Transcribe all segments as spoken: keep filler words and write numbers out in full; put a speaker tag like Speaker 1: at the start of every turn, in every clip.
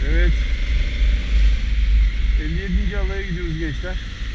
Speaker 1: Evet. elli yedinci alaya gidiyoruz gençler.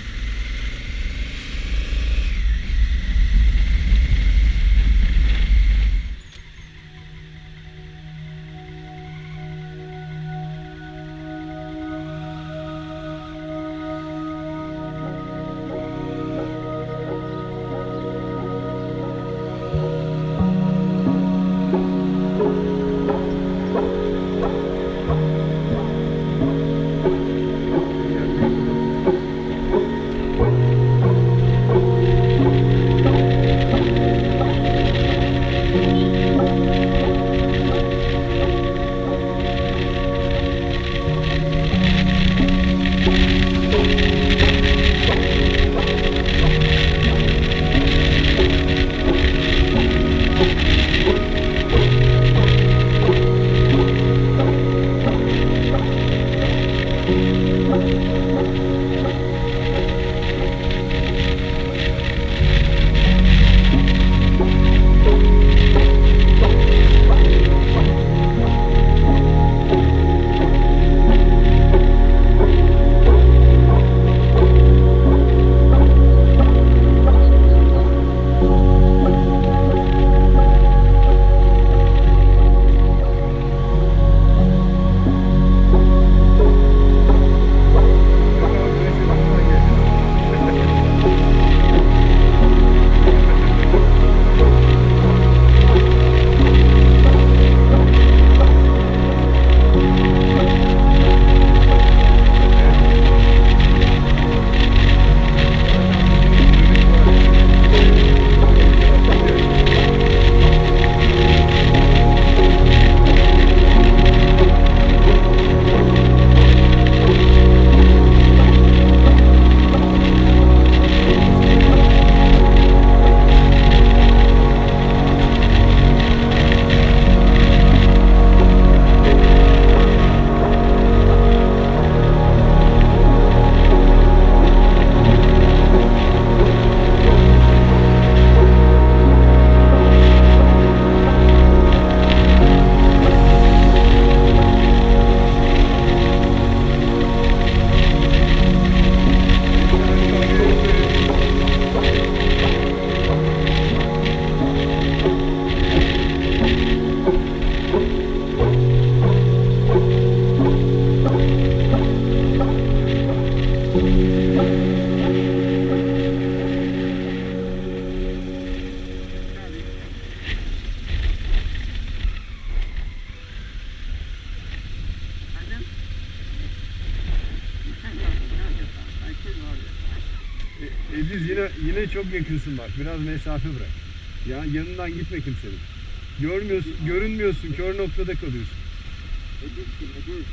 Speaker 1: Ediz yine yine çok yakınsın bak. Biraz mesafe bırak. Ya yanından gitme kimsenin. Görmüyorsun, görünmüyorsun. Kör noktada kalıyorsun.
Speaker 2: Ediz kim? Ediz.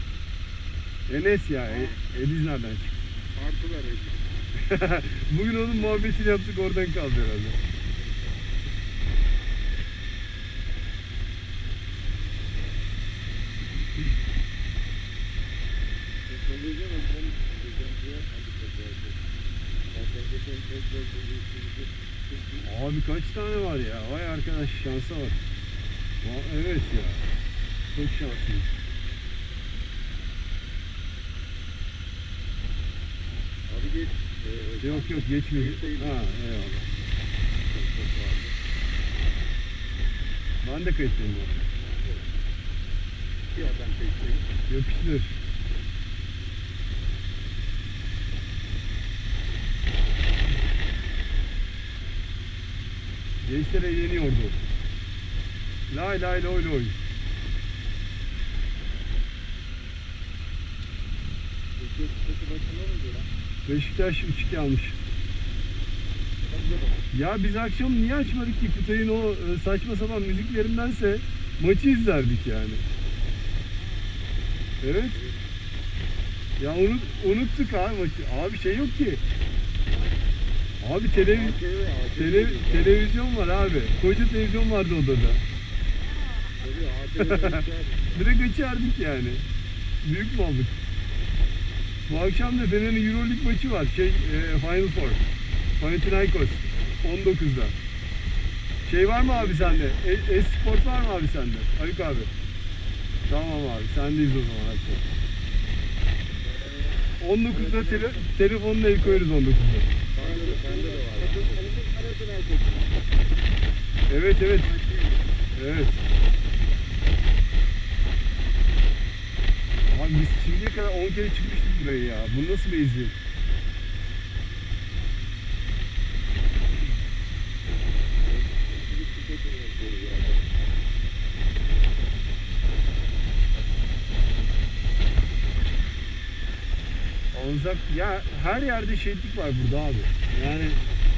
Speaker 1: Enes ya. E, Ediz nereden çıktı?
Speaker 2: Artılar Ediz.
Speaker 1: Bugün onun muhabbetini yaptık, oradan kaldı herhalde. Abi kaç tane var ya? Vay arkadaş, şansa bak. Evet ya. Çok şanslıyım.
Speaker 2: Abi geç. Ee,
Speaker 1: yok yok geçmiyor. Ha eyvallah. Ben de kayıtlıyım bu arada.
Speaker 2: Bir adam kayıtlıyım.
Speaker 1: Yapıştır. Gençler eğleniyordu. Lay lay loy loy. Beşiktaş üç iki almış. Ya biz akşam niye açmadık ki Kutay'ın o saçma sapan müziklerindense maçı izlerdik yani. Evet. Ya unut, unuttuk abi maçı. Abi şey yok ki. Abi televiz tele televizyon var abi. Koca televizyon vardı odada. Direkt açardık yani. Büyük mü olduk? Bu akşam da Fener'in Euroleague maçı var. Şey, e, Final Four. Panathinaikos. on dokuzda. Şey var mı abi sende? E-Sport var mı abi sende? Haluk abi. Tamam abi, sendeyiz o zaman. Hadi. on dokuzda tele, telefonla el koyarız on dokuzda.
Speaker 2: Bende de, bende de var. Arasın arkadaşım.
Speaker 1: Evet evet. Evet. Abi biz şimdiye kadar on kere çıkmıştık buraya ya. Bu nasıl bir eziyet? Anzak ya, her yerde şehitlik var burada abi. Yani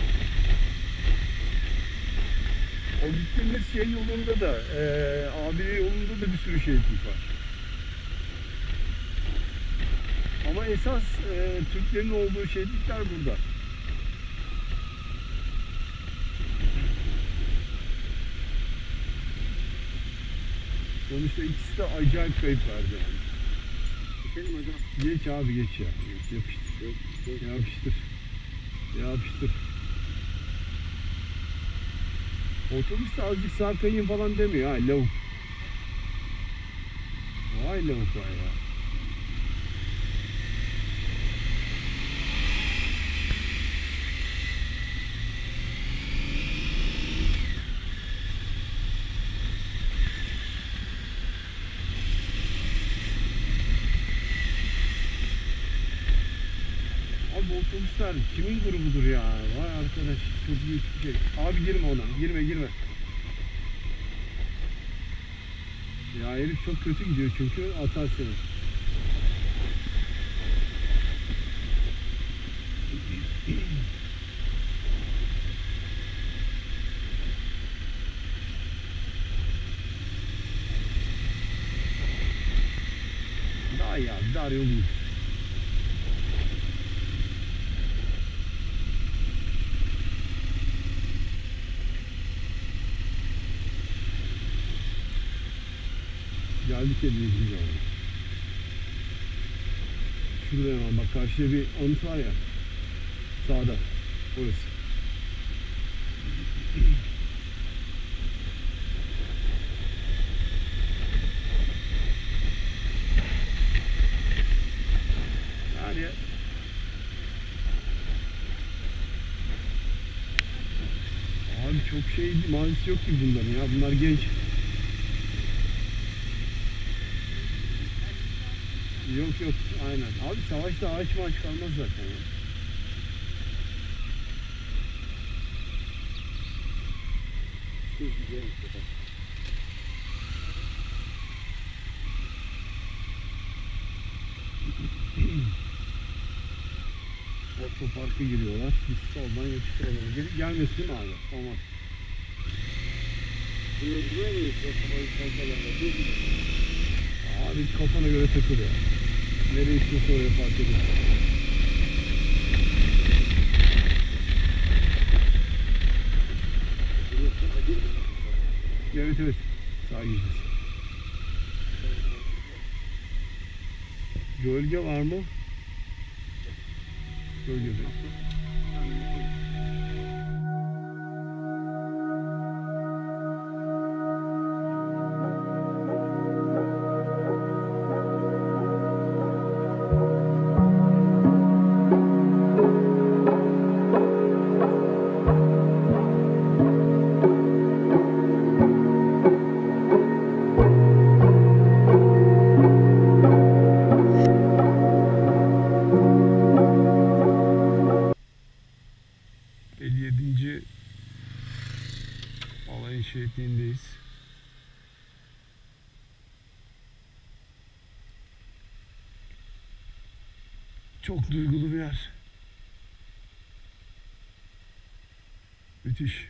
Speaker 1: o gittiğimiz şey yolunda da, eee abi yolunda da bir sürü şehitlik var. Ama esas eee Türklerin olduğu şehitlikler burada. Sonuçta ikisi de acayip kayıp verdi yani.
Speaker 2: Geçelim hocam.
Speaker 1: Geç abi geç ya. Geç, yapıştır.
Speaker 2: Yok, yok.
Speaker 1: Yapıştır. Yapıştır. Otobüste azıcık sağ kayın falan demiyor ha, lavuk. Vay lavuk vay ya. Abi bu otobüsler kimin grubudur ya? Vay arkadaş, çok büyük bir şey. Abi girme ona, girme girme. Ya herif çok kötü gidiyor çünkü, atar seni. Daha iyi abi, dar yoluyuz. Geldik elliyezinci oldu. Şurada hemen bak, karşıya bir anıt var ya. Sağda. Orası. Yani abi çok şey mazisi yok ki bunların ya. Bunlar genç. Yok yok, aynen. Abi savaşta ağaç maaç kalmaz zaten ya.
Speaker 2: Çok güzel bir şey.
Speaker 1: Otoparka giriyorlar. Biz soldan yapıştıralım. Gel gelmesin değil mi abi? Tamam.
Speaker 2: Buraya buraya mı yapıyorsun? Kalkalarla. Dur bir dakika.
Speaker 1: Abi kafana göre takıl ya. Nereye istiyorsa oraya park ediyorsun.
Speaker 2: Burası acil mi?
Speaker 1: Evet evet. Sağa gideceğiz. Gölge var mı? Gölge de. elli yedinci alayın şehitliğindeyiz. Çok duygulu bir yer. Müthiş.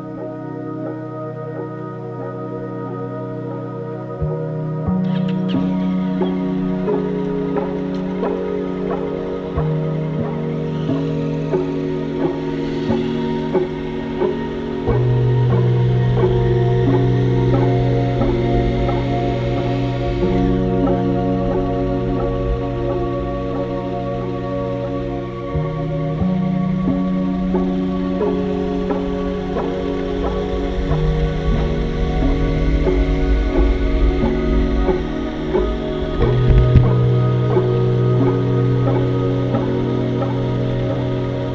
Speaker 1: Thank you.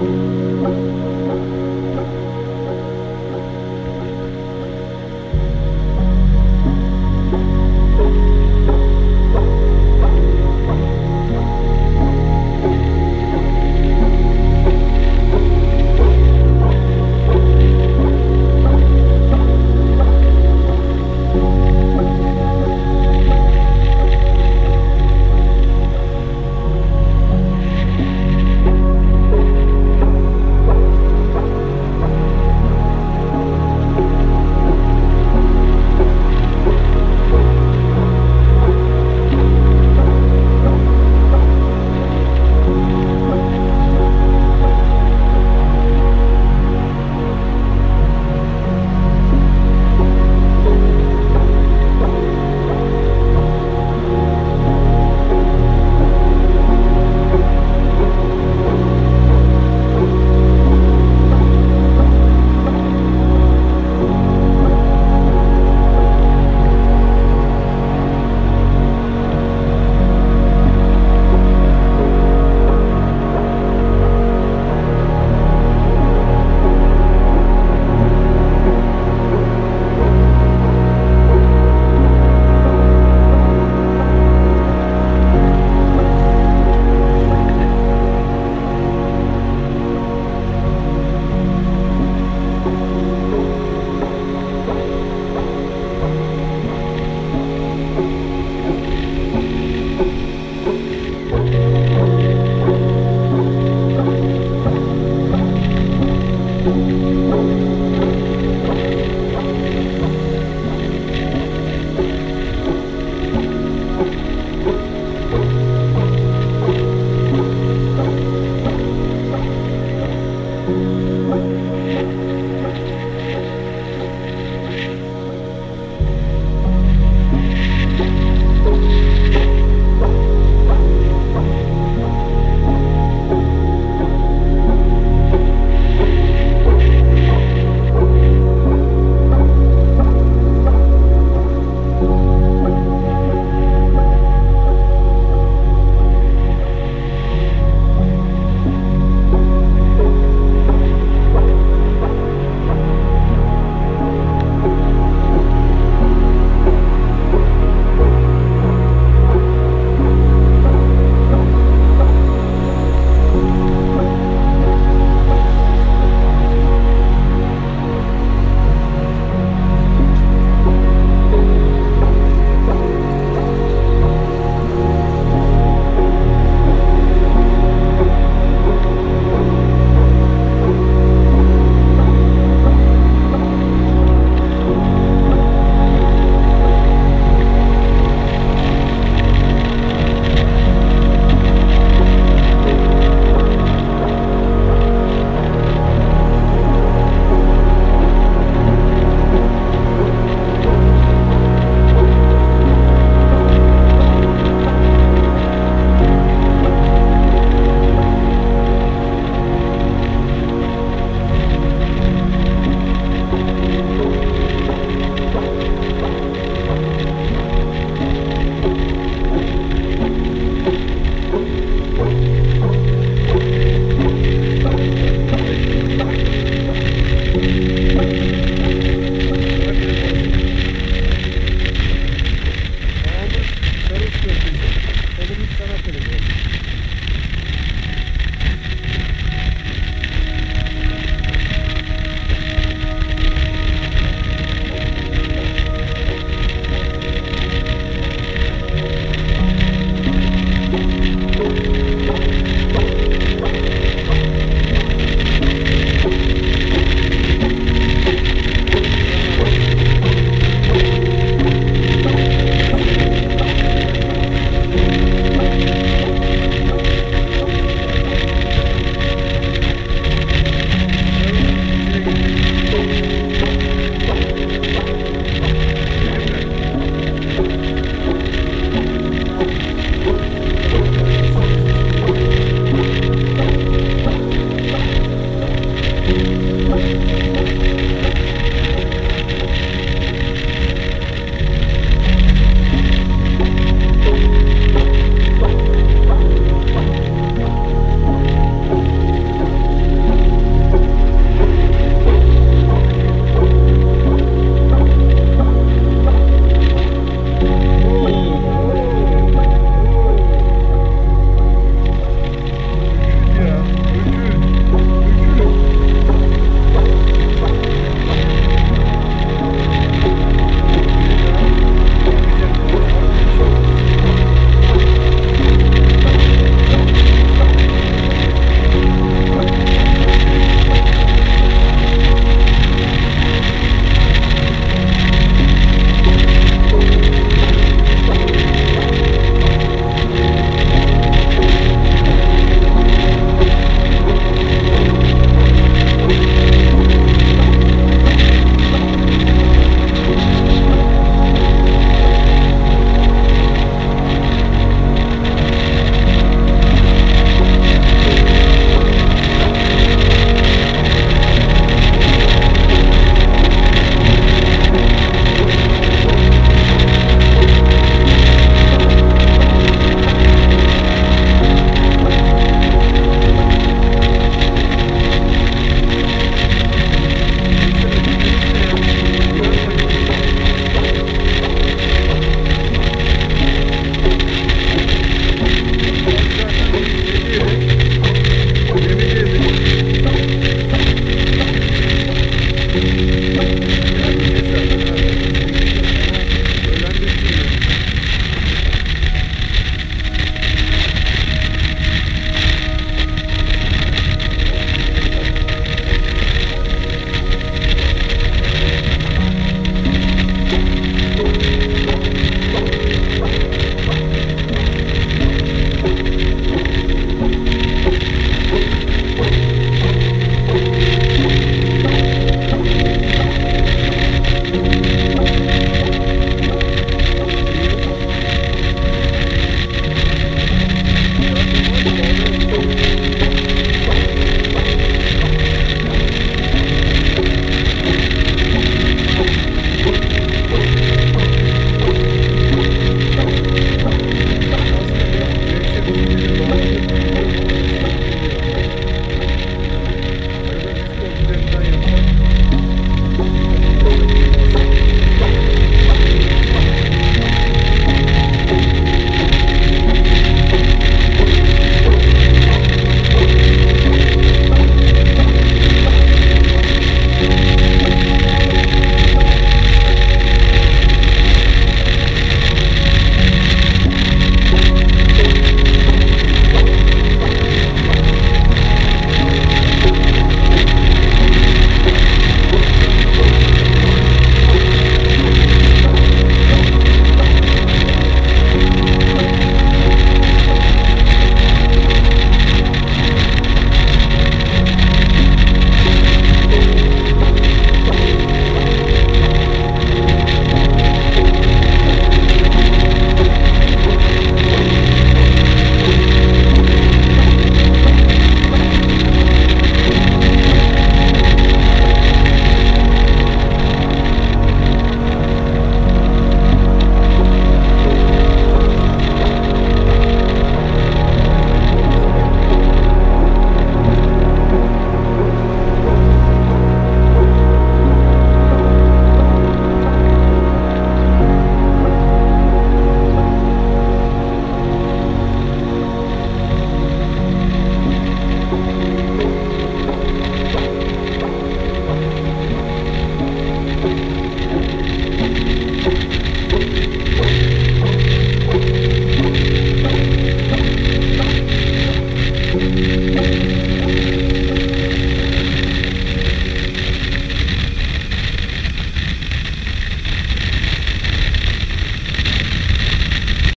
Speaker 1: Thank you.